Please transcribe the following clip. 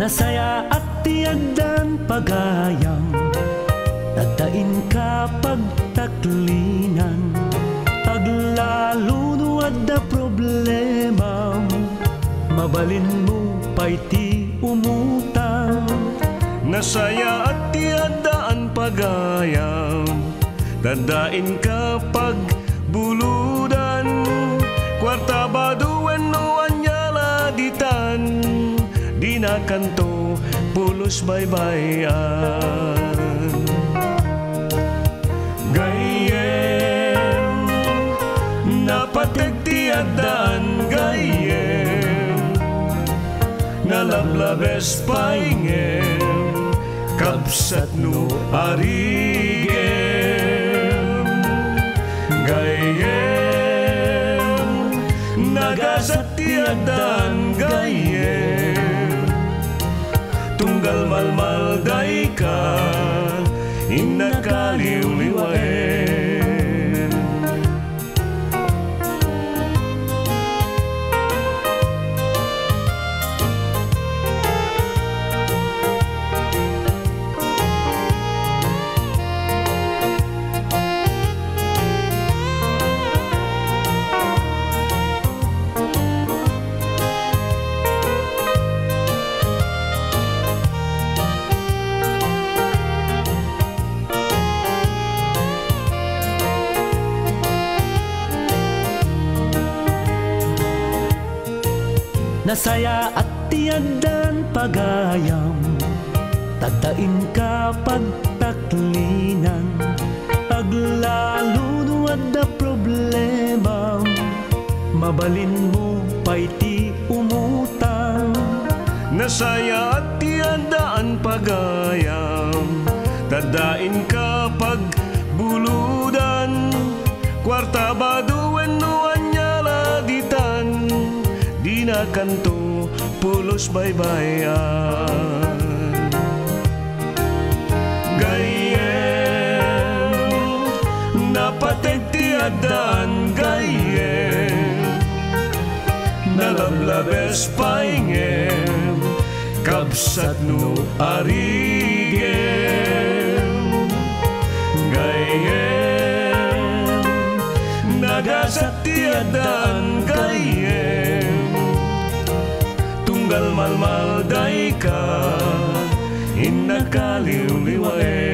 Nasaya at tiagdan pagayam, nadain ka pagtaklinan, aglaluno adda problema, mabalin mo pa'y ti umutang. Nasaya at tiadaan pagayam, dadain ka pagbuludan, kwarta baduan no anyala ditan, di na kanto pulos baybayan. Gayem napateg tiadaan, gayem nalablabes paingem, kapsat no arigem. Gayem nagasat tiadaan, gayem tunggal malmalday ka, inakaliw-liwaen. Nasaya at tiagdan pagayam, tadain ka pagtaklinan, aglaluno adda problema, mabalin mo pa'y ti umutang. Nasaya at tiandaan pagayam, tadain ka pagbuludan, kwarta baduan no anyala ditan, di na kanto pulos baybayan. Gayem napateg tiadaan, gayem nalablabes paingem, kapsat no arigem. Gayem nagasat tiadaan, gayem tunggal malmalday ka, inakaliw-liwaen.